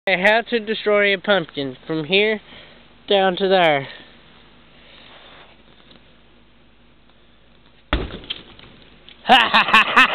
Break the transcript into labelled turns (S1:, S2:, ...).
S1: How to destroy a pumpkin from here down to there. Ha ha ha ha!